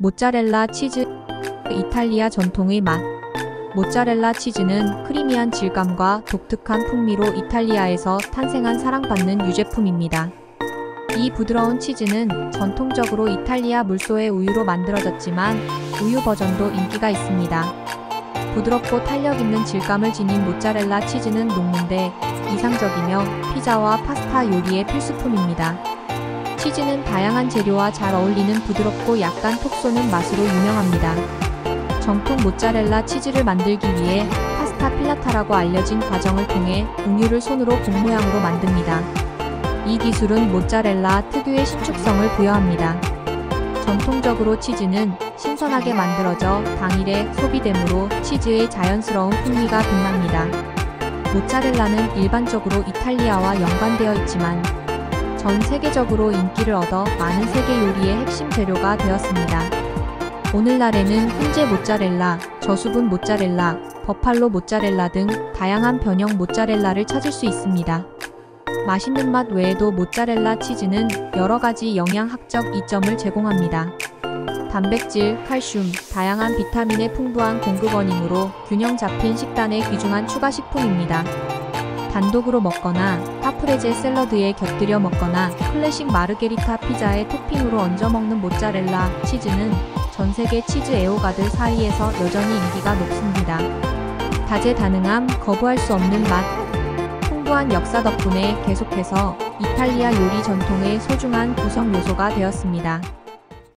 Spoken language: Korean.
모짜렐라 치즈, 이탈리아 전통의 맛. 모짜렐라 치즈는 크리미한 질감과 독특한 풍미로 이탈리아에서 탄생한 사랑받는 유제품입니다. 이 부드러운 치즈는 전통적으로 이탈리아 물소의 우유로 만들어졌지만 우유 버전도 인기가 있습니다. 부드럽고 탄력 있는 질감을 지닌 모짜렐라 치즈는 녹는데 이상적이며 피자와 파스타 요리의 필수품입니다. 치즈는 다양한 재료와 잘 어울리는 부드럽고 약간 톡 쏘는 맛으로 유명합니다. 정통 모짜렐라 치즈를 만들기 위해 파스타 필라타라고 알려진 과정을 통해 우유를 손으로 공 모양으로 만듭니다. 이 기술은 모짜렐라 특유의 신축성을 부여합니다. 전통적으로 치즈는 신선하게 만들어져 당일에 소비되므로 치즈의 자연스러운 풍미가 빛납니다. 모짜렐라는 일반적으로 이탈리아와 연관되어 있지만 전 세계적으로 인기를 얻어 많은 세계 요리의 핵심 재료가 되었습니다. 오늘날에는 훈제 모짜렐라, 저수분 모짜렐라, 버팔로 모짜렐라 등 다양한 변형 모짜렐라를 찾을 수 있습니다. 맛있는 맛 외에도 모짜렐라 치즈는 여러가지 영양학적 이점을 제공합니다. 단백질, 칼슘, 다양한 비타민의 풍부한 공급원이므로 균형 잡힌 식단에 귀중한 추가 식품입니다. 단독으로 먹거나 카프레제 샐러드에 곁들여 먹거나 클래식 마르게리타 피자에 토핑으로 얹어 먹는 모짜렐라 치즈는 전세계 치즈 애호가들 사이에서 여전히 인기가 높습니다. 다재다능함, 거부할 수 없는 맛, 풍부한 역사 덕분에 계속해서 이탈리아 요리 전통의 소중한 구성 요소가 되었습니다.